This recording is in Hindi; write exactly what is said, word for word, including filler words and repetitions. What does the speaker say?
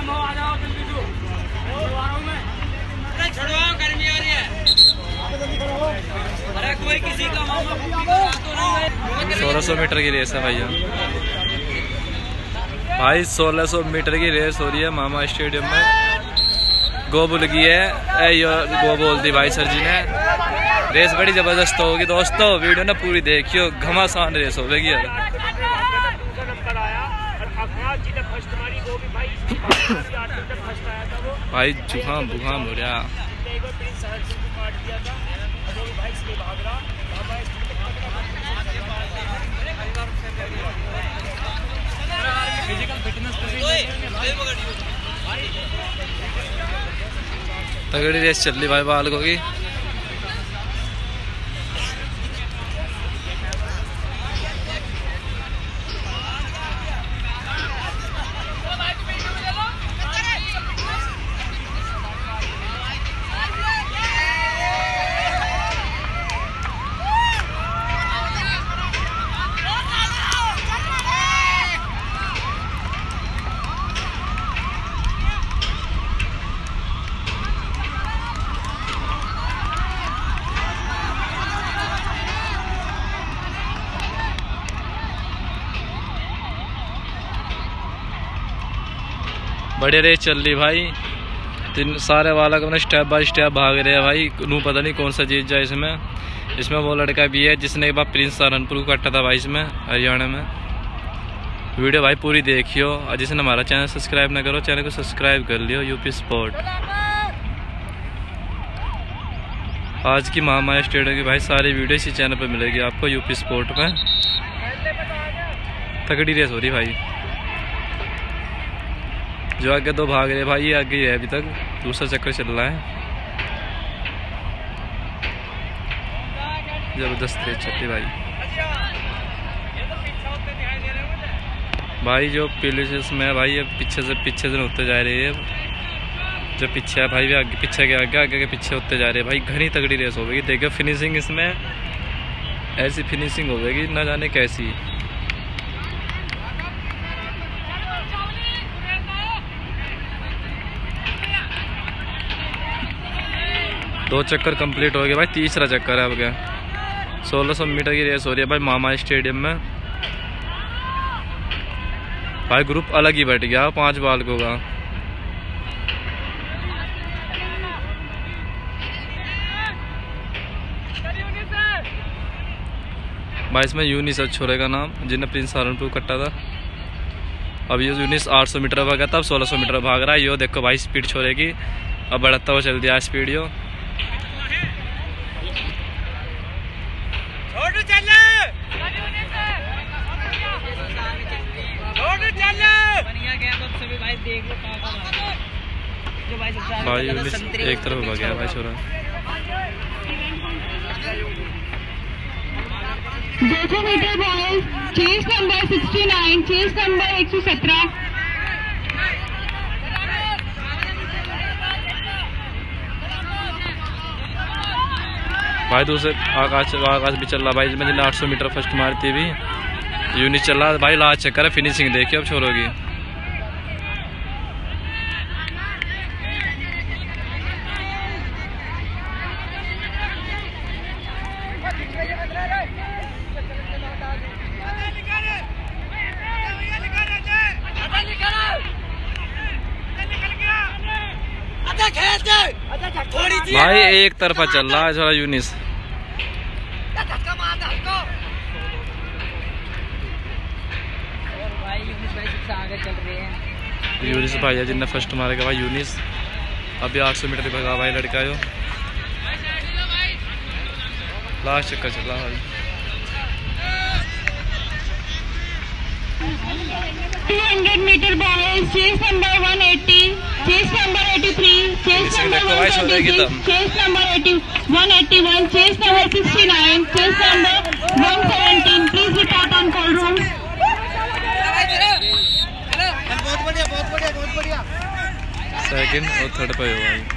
गर्मी आ रही है। अरे कोई किसी का सोलह सौ मीटर की रेस है भैया। भाई सोलह सौ मीटर की रेस हो रही है मामा स्टेडियम में। गो बुल गई है, यो गो बोल दी भाई सर जी ने। रेस बड़ी जबरदस्त होगी दोस्तों, वीडियो ना पूरी देखियो, घमासान रेस होगी अब। भाई जुकाम बुखाम हो रहा। तगड़ी रेस चल रही भाई बालकों की। बड़े रेस चल रही भाई। तीन सारे वाला अपने स्टेप बाय स्टेप भाग रहे हैं भाई। नू पता नहीं कौन सा जीत जाए इसमें। इसमें वो लड़का भी है जिसने एक बार प्रिंस सहारनपुर को कटा था भाई इसमें हरियाणा में। वीडियो भाई पूरी देखियो, और जिसने हमारा चैनल सब्सक्राइब ना करो चैनल को सब्सक्राइब कर लियो। यूपी स्पोर्ट आज की महामाया स्टेडियम की भाई सारी वीडियो इसी चैनल पर मिलेगी आपको यूपी स्पोर्ट में। तगड़ी रेस हो रही भाई। जो आगे दो भाग रहे भाई, ये आगे ही है अभी तक, दूसरा चक्कर चल रहा है। जबरदस्त रेस चलती भाई। भाई जो पीले में भाई ये पीछे से पीछे से होते जा रही है। जो पीछे है भाई आगे पीछे के आगे आगे के पीछे होते जा रहे हैं भाई। घनी तगड़ी रेस होगी। देखो फिनिशिंग इसमें ऐसी फिनिशिंग होगी ना जाने कैसी। दो चक्कर कंप्लीट हो गए भाई, तीसरा चक्कर है अब क्या। सोलह सौ मीटर की रेस हो रही है भाई मामा स्टेडियम में। भाई ग्रुप अलग ही बैठ गया पांच बालकों का। भाई इसमें यूनिस छोरे का नाम, जिन्हें प्रिंस सहारनपुर कट्टा था। अब ये यूनिस आठ सौ मीटर भागा था, अब सोलह सौ मीटर भाग रहा है। यो देखो भाई स्पीड छोरे की अब बढ़ता हुआ चल दिया स्पीड। यो भाई एक तरफ भाग गया भाई छोरा। दो सौ meter boys chest number sixty nine, chest number एक सौ सत्रह। भाई दूसरे आकाश आकाश भी चल रहा भाई, इसमें जिन्हें आठ सौ मीटर फर्स्ट मारती भी यूनिट चल रहा भाई। लास्ट चक्कर है, फिनिशिंग देखिए अब छोड़ोगी। भाई एक तरफा चल रहा है थोड़ा यूनिस। यूनिस भाई है जिनने फर्स्ट मारेगा भाई यूनिस। अभी आठ सौ मीटर भगा भाई लड़का है। लास्ट चक्कर चल रहा भाई। two hundred meter boys chest number one eighty, chest number eighty-three, chest number one twenty-six, chest number one eighty-one, chest number sixty-nine, chest number one seventeen। Please report on call room. बहुत बढ़िया बहुत बढ़िया बहुत बढ़िया। सेकंड और थर्ड पे हो भाई।